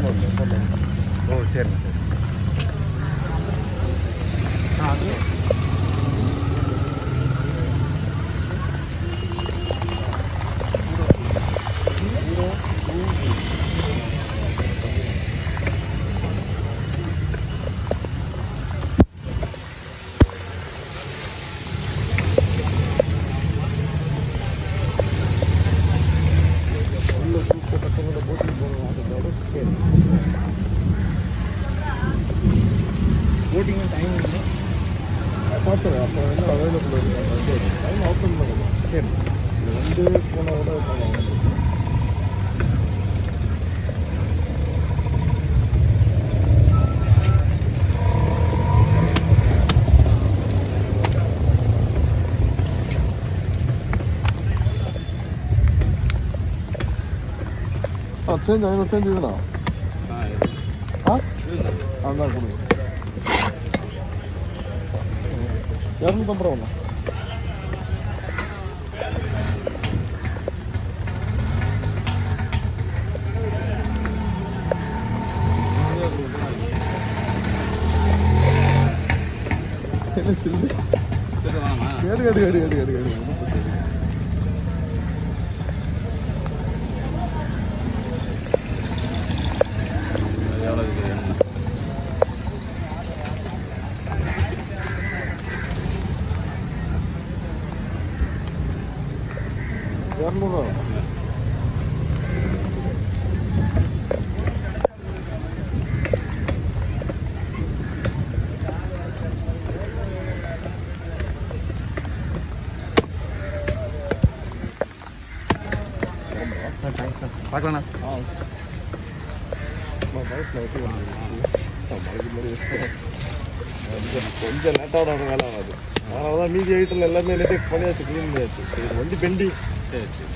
ஓ சரிண்ணா சரி. அது போட்டிங் டைம் இல்லை பார்த்துருவேன். அப்போ என்ன அவைலபிள் இருக்குது டைம் அவுட் பண்ணுவோம். சரி இது வந்து போனால் கூட போகலாம். சேஞ்ச் ஐநூறு சேஞ்ச் இதுண்ணா. அதுதான் கொடுங்க. 250 ரூபா. பார்க்கலாண்ணா. கொஞ்சம் லேட்டாக வேலை ஆகாது. அதனால தான் மீதி வீட்டில் எல்லாமே லேட்டேட் பண்ணியாச்சு, க்ளீன் பண்ணியாச்சு. இது வந்து பெண்டி. சரி சரி.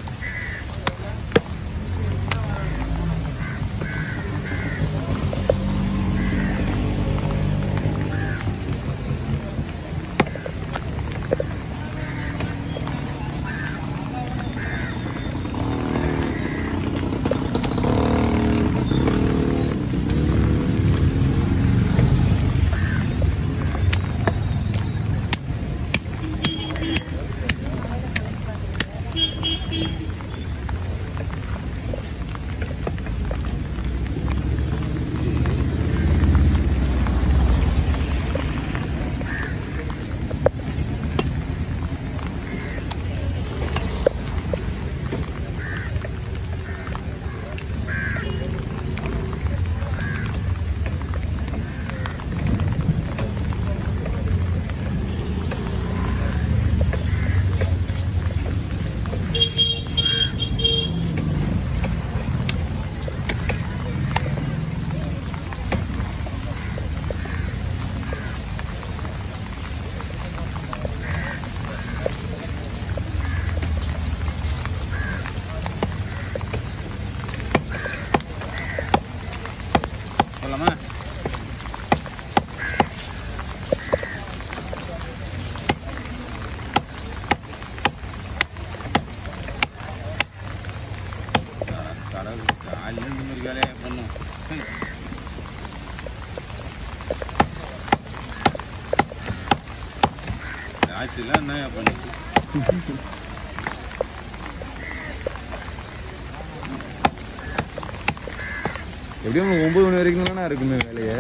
எப்படியும் 9 மணி வரைக்கும் தானே இருக்குமே வேலையை.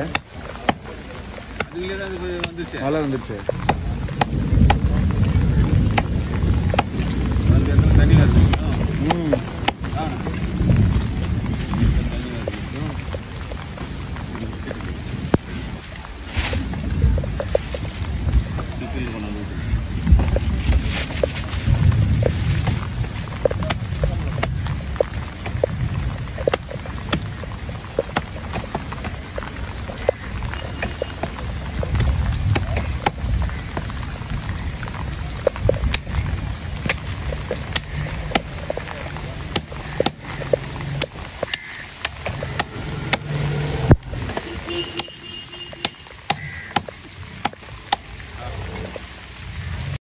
மழை வந்துச்சு. தண்ணி